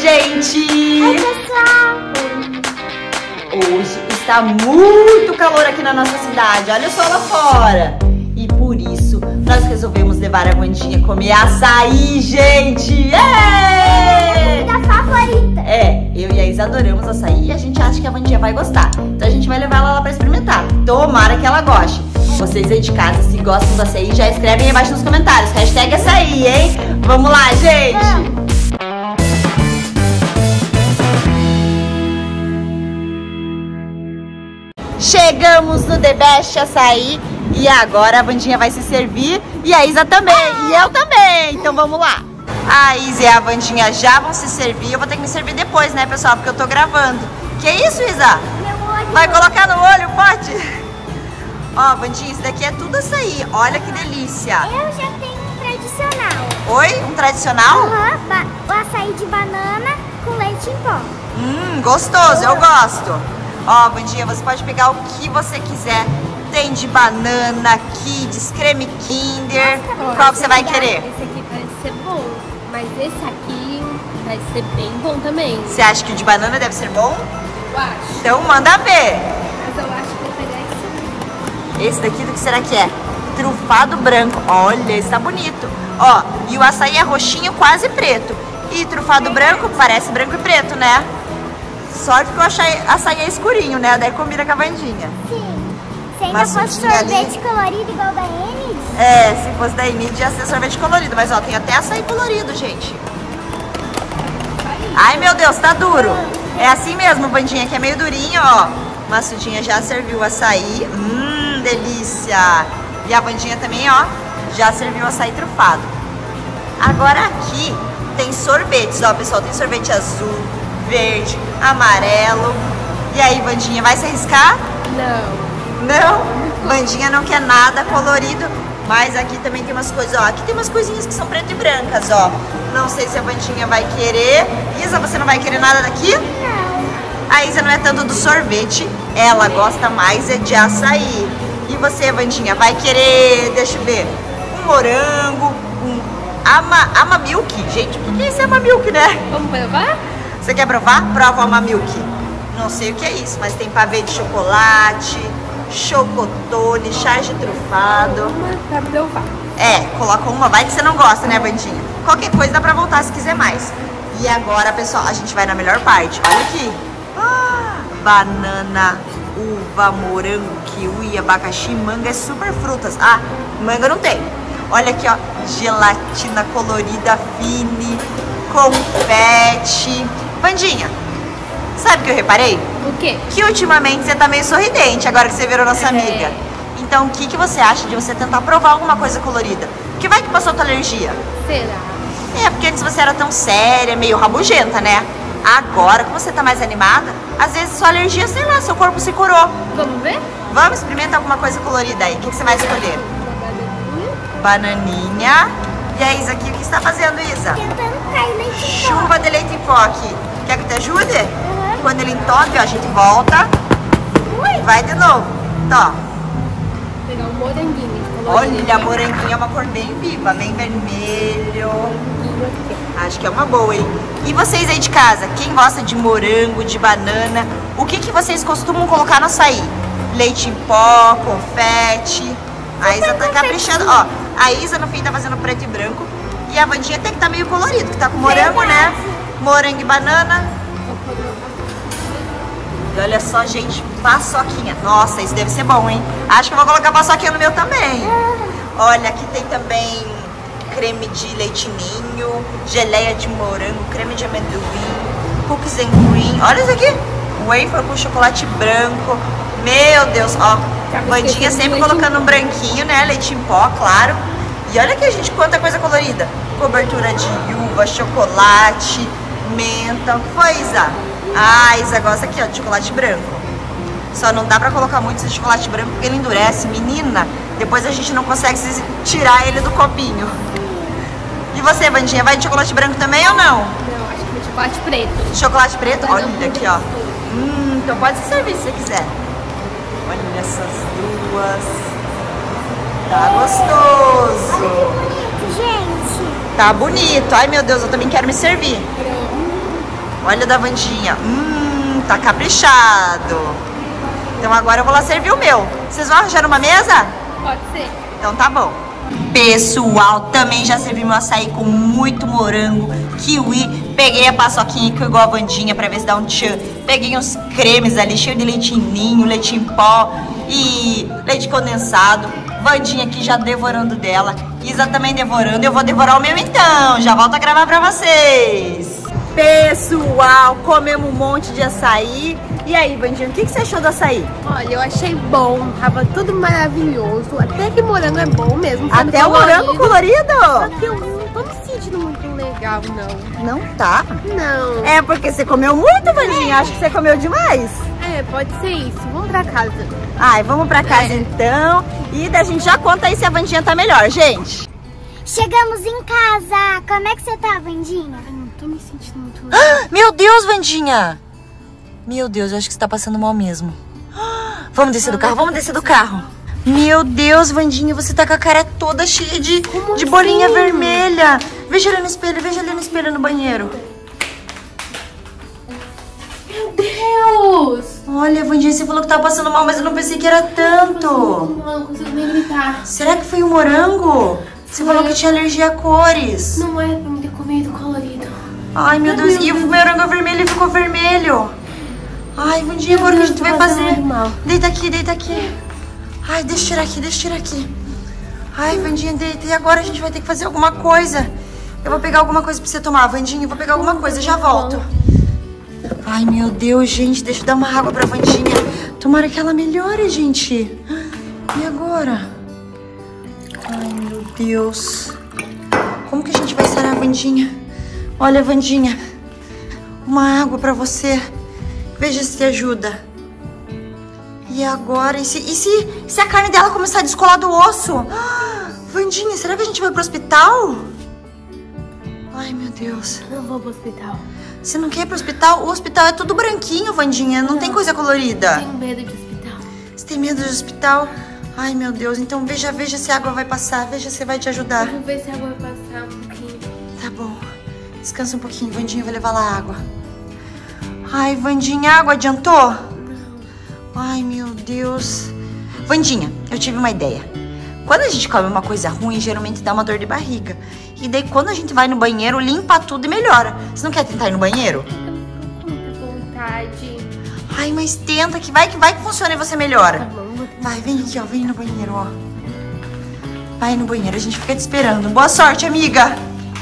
gente! Oi, pessoal! Hoje está muito calor aqui na nossa cidade, olha só lá fora. E por isso, nós resolvemos levar a Wandinha comer açaí, gente! É minha comida favorita. É, eu e a Isa adoramos açaí e a gente acha que a Wandinha vai gostar. Então a gente vai levar ela lá pra experimentar. Tomara que ela goste. Vocês aí de casa, se gostam do açaí, já escrevem aí embaixo nos comentários. Hashtag açaí, hein? Vamos lá, gente! Chegamos no The Best Açaí e agora a Wandinha vai se servir e a Isa também, e eu também, então vamos lá. A Isa e a Wandinha já vão se servir, eu vou ter que me servir depois, né, pessoal, porque eu tô gravando. Que isso, Isa? Meu olho. Vai colocar no olho, pode? Ó, Wandinha, isso daqui é tudo açaí, olha que delícia. Eu já tenho um tradicional. Oi? Um tradicional? Aham, o açaí de banana com leite em pó. Gostoso, eu gosto. Ó, Wandinha, você pode pegar o que você quiser. Tem de banana, kids, creme Kinder. Qual que você vai querer? Esse aqui parece ser bom, mas esse aqui vai ser bem bom também. Você acha que o de banana deve ser bom? Eu acho. Então manda ver. Mas eu acho que vou pegar esse aqui. Esse daqui do que será que é? Trufado branco. Olha, esse tá bonito. Ó, e o açaí é roxinho, quase preto. E trufado branco parece branco e preto, né? Sorte que o açaí é escurinho, né? Daí combina com a Wandinha. Sim. Se ainda Mas fosse tinha ali- sorvete colorido igual da Enid. É, se fosse da Enid ia ser sorvete colorido. Mas ó, tem até açaí colorido, gente. Ai, meu Deus, tá duro. É assim mesmo, Wandinha, que é meio durinho, ó. Maçudinha já serviu o açaí. Delícia. E a Wandinha também, ó, já serviu o açaí trufado. Agora aqui tem sorvetes, ó, pessoal. Tem sorvete azul, verde, amarelo. E aí, Wandinha, vai se arriscar? Não. Não? Wandinha não quer nada colorido. Mas aqui também tem umas coisas, ó. Aqui tem umas coisinhas que são preto e brancas, ó. Não sei se a Wandinha vai querer. Isa, você não vai querer nada daqui? Não. A Isa não é tanto do sorvete. Ela gosta mais é de açaí. E você, Wandinha, vai querer, deixa eu ver, um morango, um ama milk. Gente, o que é isso, ama milk, né? Vamos provar? Você quer provar? Prova o ama milk. Não sei o que é isso, mas tem pavê de chocolate, chocotone, charge trufado. Uma pra provar. É, coloca uma, vai que você não gosta, né, Wandinha? Qualquer coisa dá pra voltar se quiser mais. E agora, pessoal, a gente vai na melhor parte. Olha aqui. Banana, uva, morango, kiwi, abacaxi, manga, é super frutas. Ah, manga não tem. Olha aqui, ó, gelatina colorida, fine, confete. Wandinha, sabe o que eu reparei? O quê? Que ultimamente você tá meio sorridente agora que você virou nossa amiga. Então o que você acha de você tentar provar alguma coisa colorida? Porque vai que passou tua alergia. Será? É, porque antes você era tão séria, meio rabugenta, né? Agora, como você tá mais animada, às vezes sua alergia, sei lá, seu corpo se curou. Vamos ver? Vamos experimentar alguma coisa colorida aí. O que você vai escolher? Uma bananinha. Bananinha. E a Isa aqui, o que você tá fazendo, Isa? Tentando cair leite em pó. Chuva de leite em pó aqui. Quer que eu te ajude? Uhum. Quando ele entope, ó, a gente volta. Ui. Vai de novo. Tá. Vou pegar um moranguinho. Olha, a moranguinha é uma cor bem viva, bem vermelho. Acho que é uma boa, hein? E vocês aí de casa, quem gosta de morango, de banana, o que vocês costumam colocar no açaí? Leite em pó, confete. A Isa tá caprichando. Ó, a Isa no fim tá fazendo preto e branco. E a Wandinha até que tá meio colorido, que tá com morango, né? Morango e banana. E olha só, gente, paçoquinha. Nossa, isso deve ser bom, hein? Acho que eu vou colocar paçoquinha no meu também. Olha, aqui tem também creme de leite ninho, geleia de morango, creme de amendoim, cookies and cream. Olha isso aqui. Wafer com chocolate branco. Meu Deus, ó. Wandinha sempre colocando um branquinho, né? Leite em pó, claro. E olha aqui, gente, quanta coisa colorida. Cobertura de uva, chocolate, menta. O que foi, Isa? Ah, Isa gosta aqui, ó, de chocolate branco. Só não dá pra colocar muito esse chocolate branco porque ele endurece. Menina, depois a gente não consegue tirar ele do copinho. E você, Wandinha, vai de chocolate branco também ou não? Não, acho que é chocolate preto. Chocolate preto? Olha aqui, ó. Então pode se servir se você quiser. Olha essas duas. Tá gostoso. Olha que bonito, gente. Tá bonito. Ai, meu Deus, eu também quero me servir. Olha o da Vandinha. Tá caprichado. Então agora eu vou lá servir o meu. Vocês vão arranjar uma mesa? Pode ser. Então tá bom. Pessoal, também já servi meu açaí com muito morango, kiwi. Peguei a paçoquinha que igual a Vandinha pra ver se dá um tchan. Peguei uns cremes ali, cheio de leitinho, leite em pó e leite condensado. Vandinha aqui já devorando dela. Isa também devorando. Eu vou devorar o meu então. Já volto a gravar pra vocês. Pessoal, comemos um monte de açaí. E aí, Vandinha, o que você achou do açaí? Olha, eu achei bom, tava tudo maravilhoso. Até que morango é bom mesmo. Até o morango colorido? Só que eu não tô me sentindo muito legal, não. Não tá? Não. É porque você comeu muito, Vandinha? Acho que você comeu demais. É, pode ser isso. Vamos pra casa. Ai, vamos pra casa então. E daí a gente já conta aí se a Vandinha tá melhor, gente. Chegamos em casa. Como é que você tá, Vandinha? Eu não tô me sentindo muito legal. Meu Deus, Vandinha! Meu Deus, eu acho que você tá passando mal mesmo. Vamos descer do carro, vamos descer do carro. Meu Deus, Vandinha, você tá com a cara toda cheia de bolinha assim? vermelha. Veja ali no espelho, veja ali no espelho no banheiro. Meu Deus! Olha, Vandinha, você falou que tava passando mal, mas eu não pensei que era tanto. Não consigo nem gritar. Será que foi o morango? Você falou que tinha alergia a cores. Não é pra me ter comido colorido. Ai, meu Deus, e o morango vermelho ficou vermelho. Ai, Vandinha, agora o que a gente vai fazer? Deita aqui, deita aqui. Ai, deixa eu tirar aqui, deixa eu tirar aqui. Ai, Vandinha, deita. E agora a gente vai ter que fazer alguma coisa. Eu vou pegar alguma coisa pra você tomar, Vandinha. Eu vou pegar alguma coisa, já volto. Ai, meu Deus, gente. Deixa eu dar uma água pra Vandinha. Tomara que ela melhore, gente. E agora? Ai, meu Deus. Como que a gente vai sarar, Vandinha? Olha, Vandinha. Uma água pra você. Veja se te ajuda. E agora? E se a carne dela começar a descolar do osso? Vandinha, será que a gente vai pro hospital? Ai, meu Deus. Não vou pro hospital. Você não quer ir pro hospital? O hospital é tudo branquinho, Vandinha. Não tem coisa colorida. Tenho medo de hospital. Você tem medo de hospital? Ai, meu Deus. Então veja se a água vai passar. Veja se vai te ajudar. Vamos ver se a água vai passar um pouquinho. Tá bom. Descansa um pouquinho, Vandinha. Vai levar lá água. Ai, Vandinha, a água adiantou? Não. Ai, meu Deus. Vandinha, eu tive uma ideia. Quando a gente come uma coisa ruim, geralmente dá uma dor de barriga. E daí, quando a gente vai no banheiro, limpa tudo e melhora. Você não quer tentar ir no banheiro? Eu tô com muita vontade. Ai, mas tenta, que vai que funciona e você melhora. Tá bom, vou tentar. Vai, vem aqui, ó. Vem no banheiro, ó. Vai no banheiro, a gente fica te esperando. Boa sorte, amiga.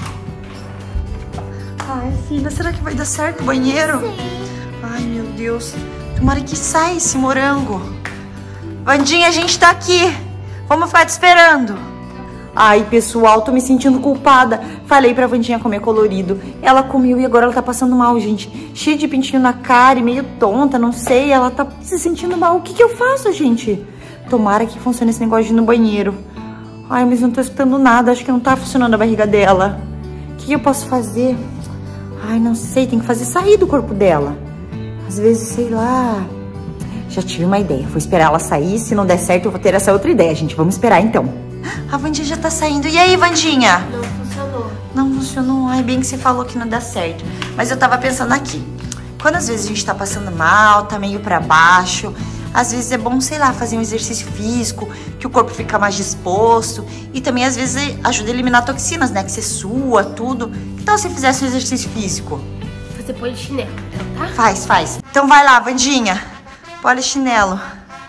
Ai, filha, será que vai dar certo o banheiro? Sim. Ai, meu Deus. Tomara que saia esse morango. Vandinha, a gente tá aqui. Vamos ficar te esperando. Ai, pessoal, tô me sentindo culpada. Falei pra Vandinha comer colorido. Ela comeu e agora ela tá passando mal, gente. Cheia de pintinho na cara e meio tonta, não sei. Ela tá se sentindo mal. O que eu faço, gente? Tomara que funcione esse negócio de ir no banheiro. Ai, mas não tô escutando nada. Acho que não tá funcionando a barriga dela. O que eu posso fazer? Ai, não sei. Tem que fazer sair do corpo dela. Às vezes, sei lá... Já tive uma ideia. Vou esperar ela sair. Se não der certo, eu vou ter essa outra ideia, gente. Vamos esperar, então. A Vandinha já tá saindo. E aí, Vandinha? Não funcionou. Não funcionou. Ai, bem que você falou que não dá certo. Mas eu tava pensando aqui. Quando às vezes a gente tá passando mal, tá meio pra baixo, às vezes é bom, sei lá, fazer um exercício físico, que o corpo fica mais disposto. E também, às vezes, ajuda a eliminar toxinas, né? Que você sua, tudo. Que tal se fizesse um exercício físico? Você põe chinelo, então, tá? Faz. Então vai lá, Vandinha. Polichinelo.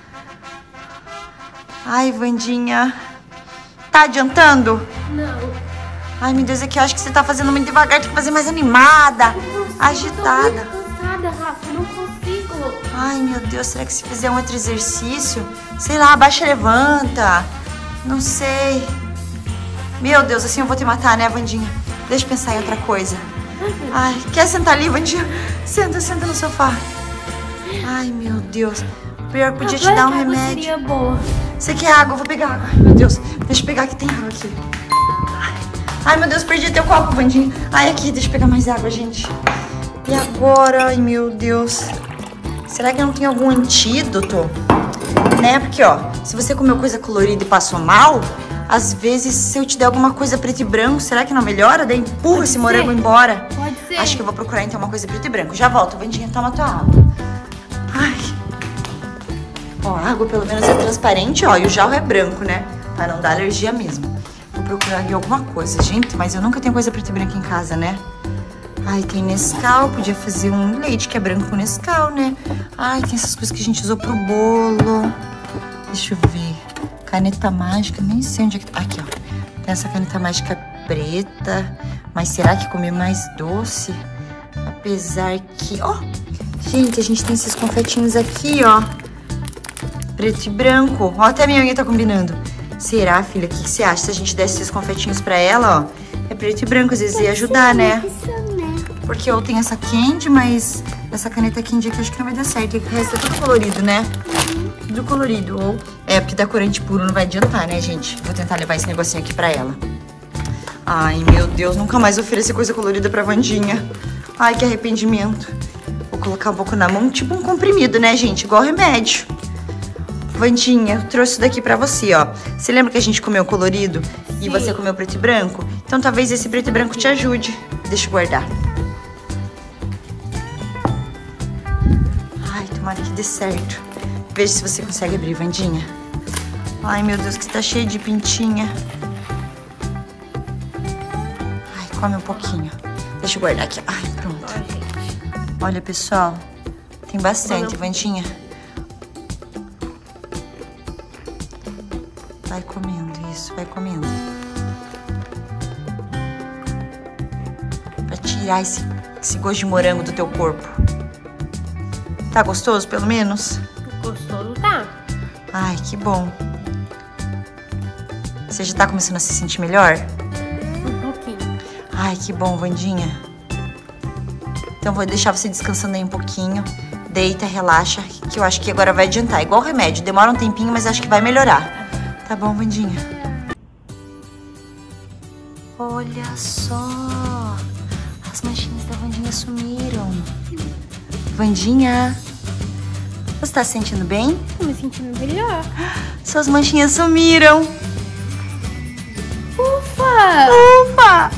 Ai, Vandinha. Tá adiantando? Não. Ai, meu Deus, é que eu acho que você tá fazendo muito devagar. Tem que fazer mais animada, agitada. Eu tô muito cansada, Rafa. Eu não consigo. Ai, meu Deus, será que se fizer um outro exercício? Sei lá, abaixa e levanta. Não sei. Meu Deus, assim eu vou te matar, né, Vandinha? Deixa eu pensar em outra coisa. Ai, quer sentar ali, Vandinha? Senta no sofá. Ai, meu Deus. Pior que podia te dar um remédio. Seria boa. Você quer água? Eu vou pegar água. Ai, meu Deus. Deixa eu pegar que tem água aqui. Ai, meu Deus, perdi teu copo, Vandinha. Ai, aqui, deixa eu pegar mais água, gente. E agora? Ai, meu Deus. Será que não tem algum antídoto? Né? Porque, ó, se você comeu coisa colorida e passou mal, às vezes, se eu te der alguma coisa preto e branco, será que não melhora? Daí empurra esse morango embora. Pode Sim. Acho que eu vou procurar então uma coisa preto e branco. Já volto, Vandinha, toma tua água. Ai. Ó, a água pelo menos é transparente, ó, e o jarro é branco, né? Pra não dar alergia mesmo. Vou procurar aqui alguma coisa, gente, mas eu nunca tenho coisa preto e branco em casa, né? Ai, tem Nescau, podia fazer um leite que é branco com Nescau, né? Ai, tem essas coisas que a gente usou pro bolo. Deixa eu ver. Caneta mágica, nem sei onde é que tá. Aqui, ó. Tem essa caneta mágica preta. Mas será que comer mais doce? Apesar que... Ó, gente, a gente tem esses confetinhos aqui, ó. Preto e branco. Ó, até a minha unha tá combinando. Será, filha? O que você acha se a gente desse esses confetinhos pra ela, ó? É preto e branco, às vezes ia ajudar, né? Porque eu tenho essa candy, mas essa caneta candy aqui eu acho que não vai dar certo. O resto é tudo colorido, né? Tudo colorido. Ou é, porque da corante puro não vai adiantar, né, gente? Vou tentar levar esse negocinho aqui pra ela. Ai, meu Deus, nunca mais oferecer coisa colorida pra Vandinha. Ai, que arrependimento. Vou colocar um pouco na mão, tipo um comprimido, né, gente? Igual remédio. Vandinha, eu trouxe isso daqui pra você, ó. Você lembra que a gente comeu colorido e você comeu preto e branco? Então talvez esse preto e branco te ajude. Deixa eu guardar. Ai, tomara que dê certo. Veja se você consegue abrir, Vandinha. Ai, meu Deus, que está cheio de pintinha. Ai, come um pouquinho. Deixa eu guardar aqui. Ai, pronto. Olha, pessoal, tem bastante, Vandinha. Vai comendo isso, vai comendo. Pra tirar esse gosto de morango do teu corpo. Tá gostoso, pelo menos? Gostoso tá. Ai, que bom. Você já tá começando a se sentir melhor? Um pouquinho. Ai, que bom, Vandinha. Então vou deixar você descansando aí um pouquinho. Deita, relaxa, que eu acho que agora vai adiantar. Igual remédio, demora um tempinho, mas acho que vai melhorar. Tá bom, Vandinha? Olha só. As manchinhas da Vandinha sumiram. Vandinha, você tá se sentindo bem? Tô me sentindo melhor. Suas manchinhas sumiram. Ufa! Ufa!